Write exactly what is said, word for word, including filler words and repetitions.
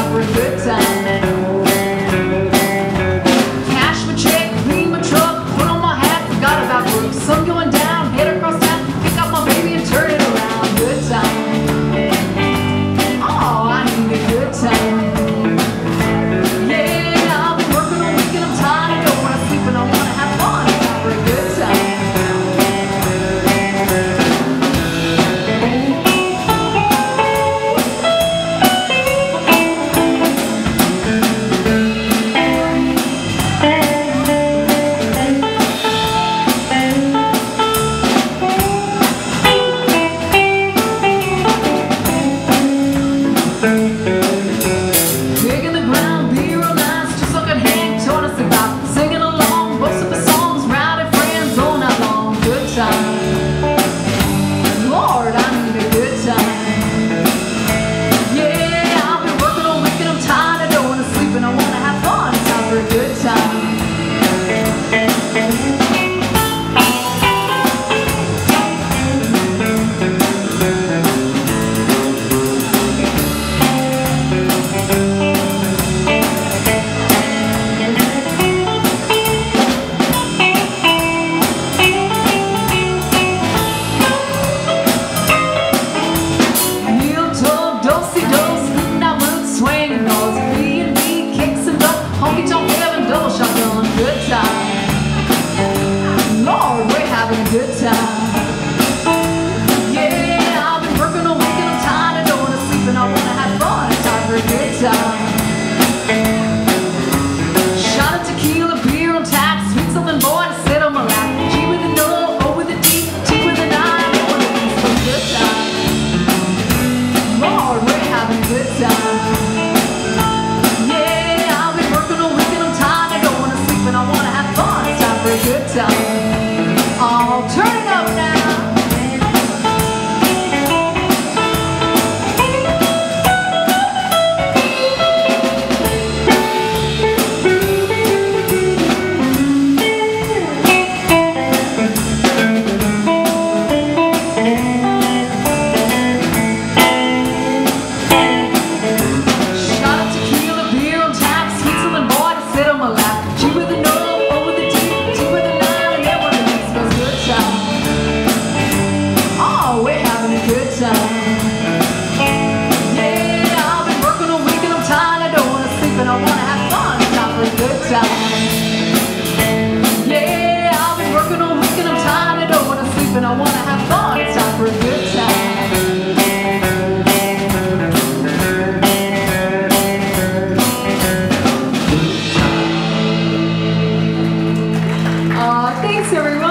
time for a good time. Cash my check, clean my truck, put on my hat, forgot about work. Sun going down, head across town, pick up my baby and turn it around. Good time. Oh, I need a good time. Yeah, I've been working all week and I'm tired. I don't want to sleep and I want to have fun. Time for a good time. Good time. Yeah, I've been working all week and I'm tired. I don't want to sleep and I want to have fun. Time for a good time. Shot of tequila, beer on tap, sweet something boy to sit on my lap. G with a no, O with a D, T with a nine. I want to be some good time. Lord, we're having a good time. Yeah, I've been working all week and I'm tired. I don't want to sleep and I want to have fun. Time for a good time. Oh, turn it up now. Shot of tequila, beer on tap, sweet something boy to sit on my lap. G with a no, O with a T, T with a nine, and then one of these goes good time. Oh, we're having a good time. Yeah, I've been working all week and I'm tired. I don't want to sleep and I want to have fun. Time for a good time. Yeah, I've been working all week and I'm tired. I don't want to sleep and I want to have fun. It's time for a good time. Aw, thanks everyone.